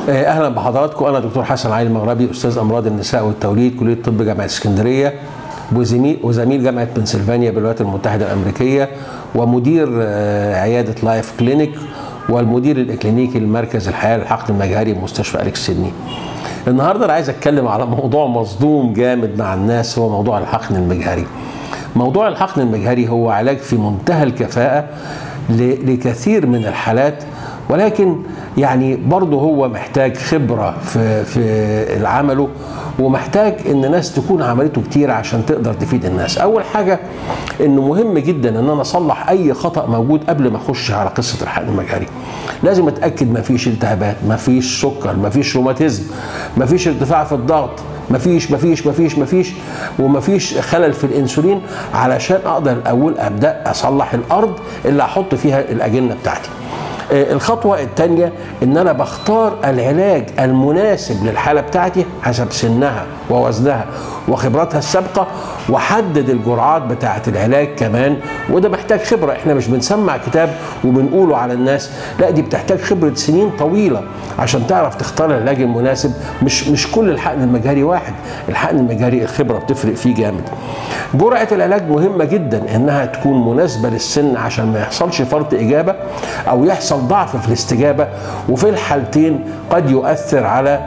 اهلا بحضراتكم. انا دكتور حسن علي المغربي، استاذ امراض النساء والتوليد، كليه طب جامعه اسكندريه، وزميل جامعه بنسلفانيا بالولايات المتحده الامريكيه، ومدير عياده لايف كلينيك، والمدير الاكلينيكي لمركز الحياه للحقن المجهري بمستشفى أليكس سيدني. النهارده انا عايز اتكلم على موضوع مصدوم جامد مع الناس، هو موضوع الحقن المجهري. موضوع الحقن المجهري هو علاج في منتهى الكفاءه لكثير من الحالات، ولكن يعني برضه هو محتاج خبرة في عمله، ومحتاج ان ناس تكون عملته كتير عشان تقدر تفيد الناس. اول حاجة انه مهم جدا ان انا اصلح اي خطأ موجود قبل ما اخش على قصة الحقن المجهري. لازم اتأكد ما فيش التهابات، ما فيش سكر، ما فيش روماتيزم، ما فيش ارتفاع في الضغط، مفيش ومفيش خلل في الانسولين، علشان اقدر الاول ابدا اصلح الارض اللي هحط فيها الاجنه بتاعتي. الخطوه الثانيه ان انا بختار العلاج المناسب للحاله بتاعتي حسب سنها ووزنها وخبراتها السابقه، واحدد الجرعات بتاعه العلاج كمان، وده محتاج خبره. احنا مش بنسمع كتاب وبنقوله على الناس، لا، دي بتحتاج خبره سنين طويله عشان تعرف تختار العلاج المناسب. مش كل الحقن المجهري واحد، الحقن المجهري الخبره بتفرق فيه جامد. جرعه العلاج مهمه جدا انها تكون مناسبه للسن عشان ما يحصلش فرط اجابه او يحصل ضعف في الاستجابه، وفي الحالتين قد يؤثر على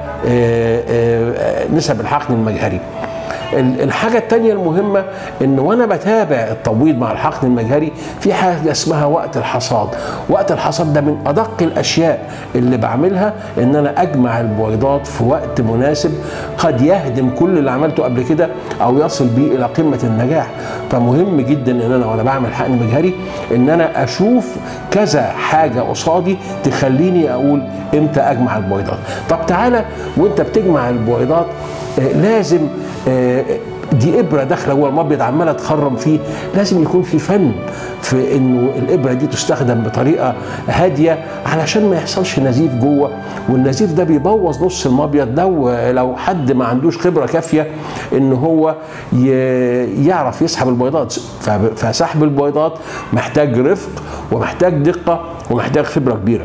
نسب الحقن المجهري. الحاجة التانية المهمة ان وانا بتابع التبويض مع الحقن المجهري في حاجة اسمها وقت الحصاد. وقت الحصاد ده من ادق الاشياء اللي بعملها، ان انا اجمع البويضات في وقت مناسب قد يهدم كل اللي عملته قبل كده او يصل بيه الى قمة النجاح. فمهم جدا ان انا وانا بعمل حقن مجهري ان انا اشوف كذا حاجة قصادي تخليني اقول امتى اجمع البويضات. طب تعالى وانت بتجمع البويضات لازم دي ابره داخله جوه المبيض عماله تخرم فيه، لازم يكون في فن في انه الابره دي تستخدم بطريقه هاديه علشان ما يحصلش نزيف جوه، والنزيف ده بيبوظ نص المبيض لو حد ما عندوش خبره كافيه ان هو يعرف يسحب البيضات. فسحب البيضات محتاج رفق ومحتاج دقه ومحتاج خبره كبيره.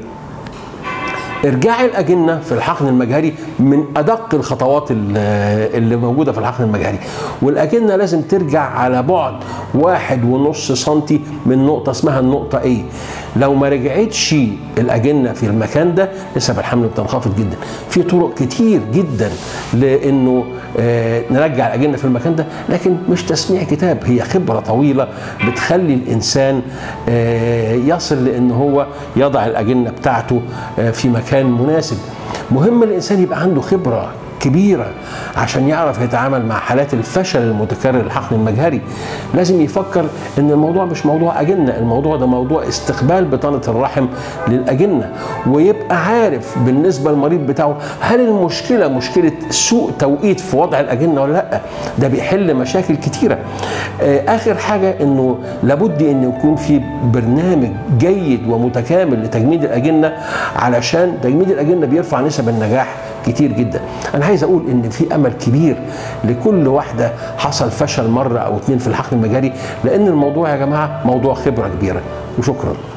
ارجاع الاجنه في الحقن المجهري من ادق الخطوات اللي موجوده في الحقن المجهري، والاجنه لازم ترجع على بعد 1.5 سنتي من نقطه اسمها النقطه A. لو ما رجعتش الاجنه في المكان ده نسب الحمل بتنخفض جدا. في طرق كتير جدا لانه نرجع الاجنه في المكان ده، لكن مش تسميع كتاب، هي خبره طويله بتخلي الانسان يصل لان هو يضع الاجنه بتاعته في مكان مناسب. مهم الانسان يبقى عنده خبره كبيره عشان يعرف يتعامل مع حالات الفشل المتكرر للحقن المجهري. لازم يفكر ان الموضوع مش موضوع اجنه، الموضوع ده موضوع استقبال بطانه الرحم للاجنه، ويبقى عارف بالنسبه للمريض بتاعه هل المشكله مشكله سوء توقيت في وضع الاجنه ولا لا. ده بيحل مشاكل كتيره. اخر حاجه انه لابد ان يكون في برنامج جيد ومتكامل لتجميد الاجنه، علشان تجميد الاجنه بيرفع نسب النجاح كتير جدا. انا عايز اقول ان في امل كبير لكل واحده حصل فشل مره او اتنين في الحقن المجهري، لان الموضوع يا جماعه موضوع خبره كبيره. وشكرا.